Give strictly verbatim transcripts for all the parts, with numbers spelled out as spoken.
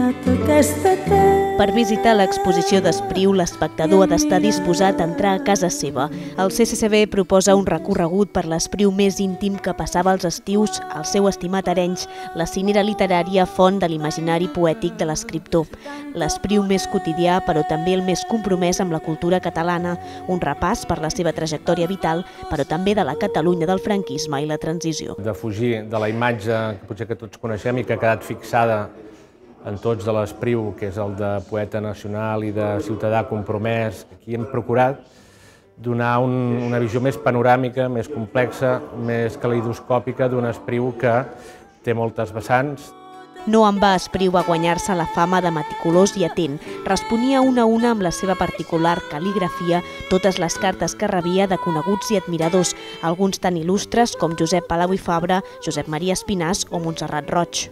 guanyat aquesta terra. Per visitar l'exposició d'Espriu, l'espectador ha d'estar disposat a entrar a casa seva. El C C C B proposa un recorregut per l'Espriu més íntim que passava els estius al seu estimat Arenys, la cimera literària font de l'imaginari poètic de l'escriptor. L'Espriu més quotidià, però també el més compromès amb la cultura catalana, un repàs per la seva trajectòria vital, però també de la Catalunya del franquisme i la transició. De fugir de la imatge que potser que tots coneixem i que ha quedat fixada en tots de l'Espriu, que és el de poeta nacional i de ciutadà compromès. Aquí hem procurat donar un, una visió més panoràmica, més complexa, més calidoscòpica d'un Espriu que té moltes vessants. No en va Espriu a guanyar-se la fama de meticulós i atent. Responia una a una amb la seva particular cal·ligrafia totes les cartes que rebia de coneguts i admiradors, alguns tan il·lustres com Josep Palau i Fabra, Josep Maria Espinàs o Montserrat Roig.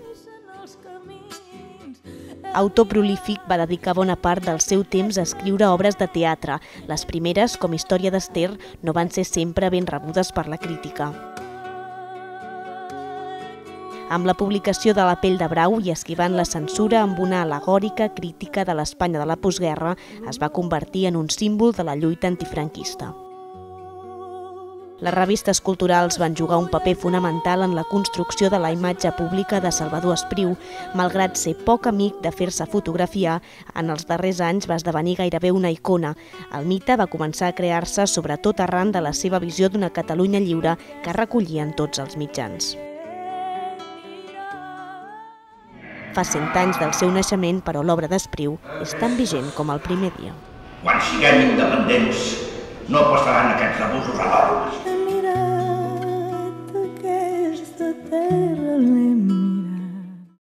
Autor prolífic, va dedicar bona part del seu temps a escriure obres de teatre. Les primeres, com Història d'Ester, no van ser sempre ben rebudes per la crítica. Amb la publicació de La pell de brau i esquivant la censura amb una alegòrica crítica de l'Espanya de la postguerra, es va convertir en un símbol de la lluita antifranquista. Les revistes culturals van jugar un paper fonamental en la construcció de la imatge pública de Salvador Espriu. Malgrat ser poc amic de fer-se fotografiar, en els darrers anys va esdevenir gairebé una icona. El mite va començar a crear-se sobretot arran de la seva visió d'una Catalunya lliure que recollien tots els mitjans. Fa cent anys del seu naixement, però l'obra d'Espriu és tan vigent com el primer dia. Quan siguem independents, no passaran aquests abusos enormes. He mirat aquesta terra